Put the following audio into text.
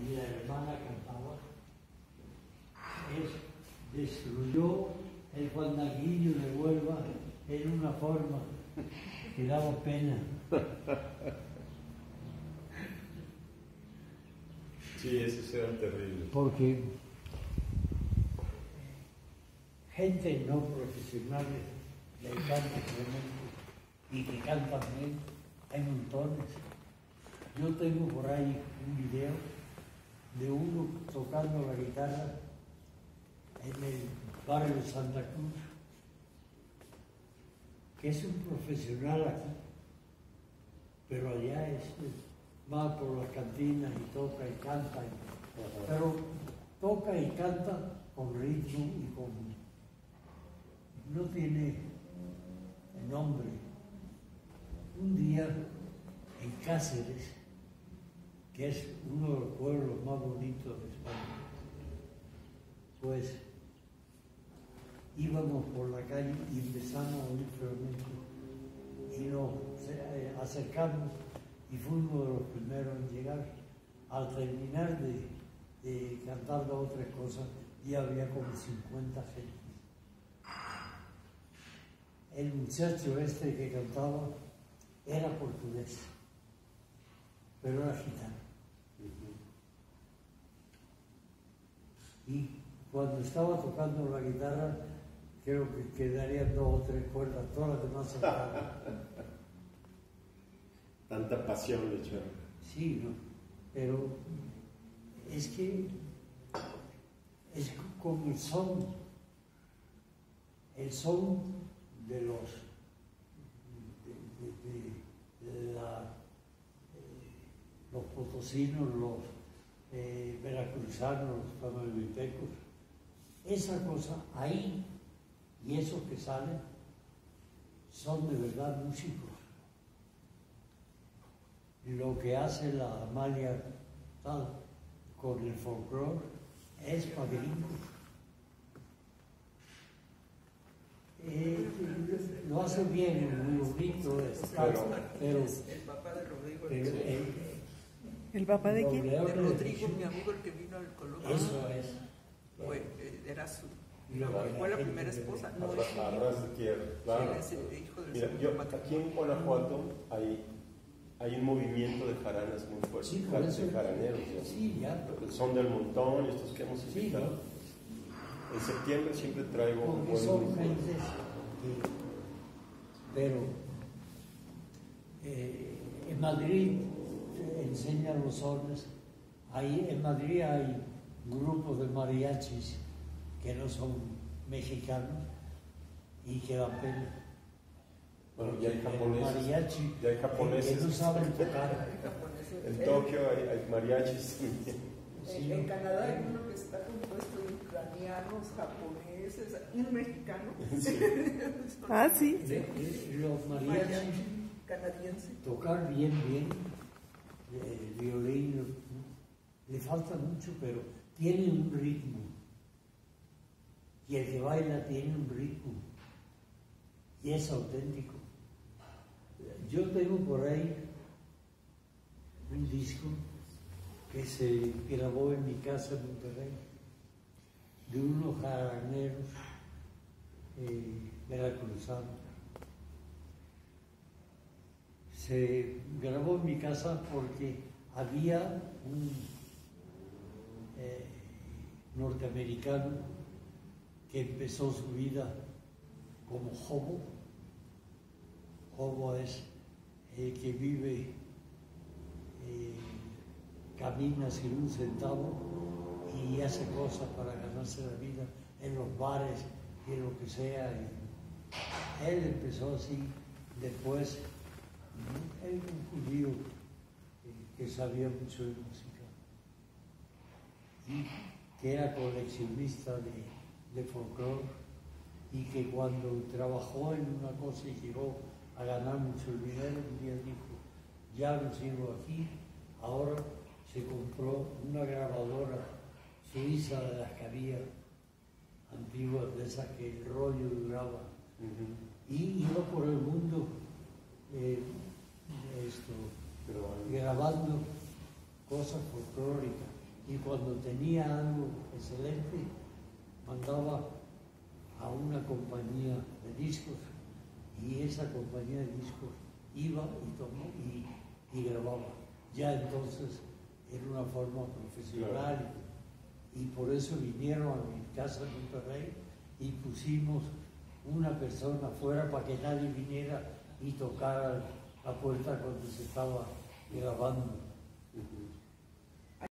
y la hermana cantaba, destruyó el fandanguillo de Huelva en una forma que daba pena. Sí, esos eran terribles. Porque gente no profesional le canta tremendo y que cantan bien, hay montones. Yo tengo por ahí un video de uno tocando la guitarra en el barrio de Santa Cruz, que es un profesional aquí, pero allá va por las cantinas y toca y canta, pero toca y canta con ritmo y con... no tiene nombre. Un día en Cáceres, que es uno de los pueblos más bonitos de España, pues íbamos por la calle y empezamos a oír flamenco y nos acercamos y fue uno de los primeros en llegar. Al terminar de cantar las otras cosas, ya había como 50 gente. El muchacho este que cantaba era portugués, pero era gitano. Y cuando estaba tocando la guitarra, creo que quedarían 2 o 3 cuerdas, todas las demás se acabaron. Tanta pasión le echaron. Sí, ¿no? Pero es que es como el son de los potosinos, los veracruzanos, los tamaulipecos, esa cosa ahí y esos que salen son de verdad músicos. Lo que hace la Amalia tal con el folclore es para gringos. Lo hace bien, es muy bonito, pero el papá de Rodrigo. ¿El papá de quién? De Rodrigo, mi amigo, el que vino al Colombia. Eso es. Era su... Fue Fue la primera esposa. No, A ras de tierra, claro. es el hijo del Mira, segundo aquí en Guanajuato hay un movimiento de jaranas muy fuerte, Sí, por eso, de jaraneros. sí, ya. El son del montón, estos que hemos Sí, invitado. ¿no? En septiembre siempre traigo un Porque son gentes que... Pero en Madrid enseñan los sones. Ahí en Madrid hay grupos de mariachis que no son mexicanos y que dan pena. Bueno, ya hay Que japoneses. no saben tocar. En Tokio hay mariachis. Sí, en Canadá hay uno que está compuesto de ucranianos, japoneses, un mexicano. Sí. Ah, sí. Los mariachis Canadiense. tocar bien, el violín, ¿no? Le falta mucho, pero tiene un ritmo. Y el que baila tiene un ritmo. Y es auténtico. Yo tengo por ahí un disco que se grabó en mi casa en Monterrey, de unos jaraneros veracruzanos. Se grabó en mi casa porque había un norteamericano que empezó su vida como hobo. Hobo es el que vive, camina sin un centavo y hace cosas para ganarse la vida en los bares y en lo que sea. Y él empezó así, después, él un judío que sabía mucho de música y que era coleccionista de folclore y que cuando trabajó en una cosa y llegó a ganar mucho dinero, un día dijo, ya no sigo aquí, ahora se compró una grabadora suiza de las que había antiguas, de esas que el rollo duraba, y iba por el mundo grabando cosas folclóricas. y cuando tenía algo excelente, mandaba a una compañía de discos y esa compañía de discos iba y grababa. Ya entonces era una forma profesional y por eso vinieron a mi casa en Monterrey y pusimos una persona afuera para que nadie viniera y tocara la puerta cuando se estaba grabando.